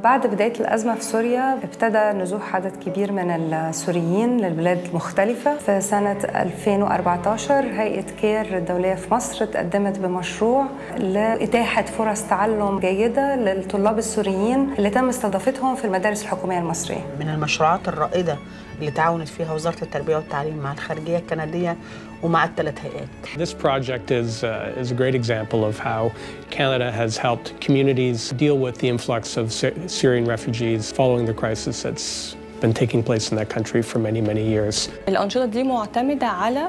بعد بداية الأزمة في سوريا ابتدى نزوح عدد كبير من السوريين للبلاد المختلفة. في سنة 2014 هيئة كير الدولية في مصر تقدمت بمشروع لإتاحة فرص تعلم جيدة للطلاب السوريين اللي تم استضافتهم في المدارس الحكومية المصرية. من المشروعات الرائدة اللي تعاونت فيها وزارة التربية والتعليم مع الخارجية الكندية ومع الثلاث هيئات. This project is a great example of how Canada has helped communities deal with the influx of Syrian refugees following the crisis that's been taking place in that country for many, many years. الأنشطة دي معتمدة على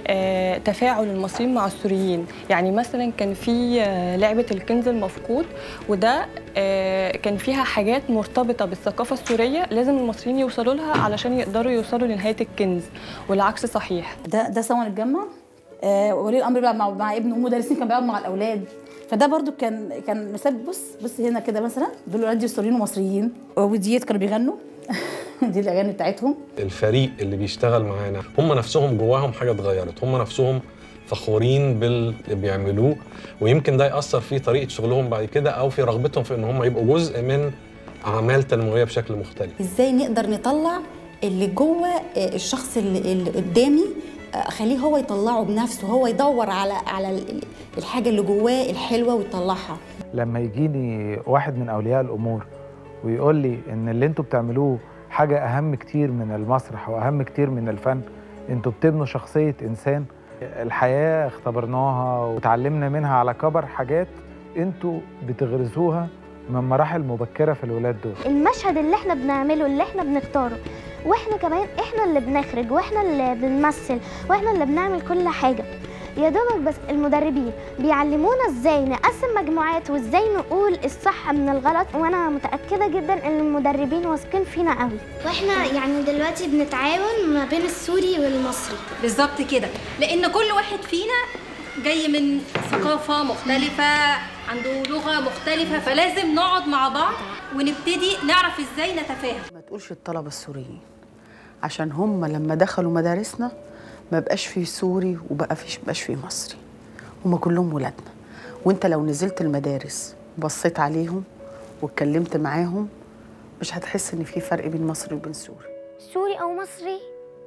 تفاعل المصريين مع السوريين. يعني مثلا كان في لعبة الكنز المفقود، وده كان فيها حاجات مرتبطة بالثقافة السورية لازم المصريين يوصلوا لها علشان يقدروا يوصلوا لنهاية الكنز، والعكس صحيح. ده سوا نتجمع، ولي الأمر بيلعب مع ابنه، ومدرسين كانوا بيلعبوا مع الأولاد، فده برضو كان مثال. بص هنا كده مثلا دول الأولاد دي سوريين ومصريين، وديت كانوا بيغنوا دي الأغاني بتاعتهم. الفريق اللي بيشتغل معانا هم نفسهم جواهم حاجة اتغيرت، هم نفسهم فخورين باللي بيعملوه، ويمكن ده يأثر في طريقة شغلهم بعد كده أو في رغبتهم في إن هم يبقوا جزء من أعمال تنموية بشكل مختلف. إزاي نقدر نطلع اللي جوه الشخص اللي قدامي، أخليه هو يطلعه بنفسه، هو يدور على الحاجة اللي جواه الحلوة ويطلعها. لما يجيني واحد من أولياء الأمور ويقول لي إن اللي انتوا بتعملوه حاجة أهم كتير من المسرح وأهم كتير من الفن، انتوا بتبنوا شخصية إنسان. الحياة اختبرناها وتعلمنا منها على كبر حاجات انتوا بتغرسوها من مراحل مبكرة في الولاد دول. المشهد اللي احنا بنعمله اللي احنا بنختاره، واحنا كمان احنا اللي بنخرج واحنا اللي بنمثل واحنا اللي بنعمل كل حاجة، يا دوبك بس المدربين بيعلمونا ازاي نقسم مجموعات وازاي نقول الصح من الغلط، وانا متأكدة جدا ان المدربين واثقين فينا قوي. واحنا يعني دلوقتي بنتعاون ما بين السوري والمصري. بالظبط كده، لان كل واحد فينا جاي من ثقافة مختلفة، عنده لغة مختلفة، فلازم نقعد مع بعض ونبتدي نعرف ازاي نتفاهم. ما تقولش الطلبة السوريين، عشان هم لما دخلوا مدارسنا ما بقاش فيه سوري وبقاش فيه مصري، هما كلهم ولادنا. وانت لو نزلت المدارس وبصيت عليهم واتكلمت معاهم مش هتحس ان في فرق بين مصري وبين سوري. سوري او مصري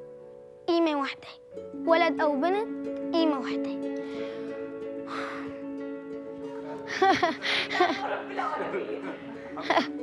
قيمة واحدة، ولد او بنت قيمة واحدة.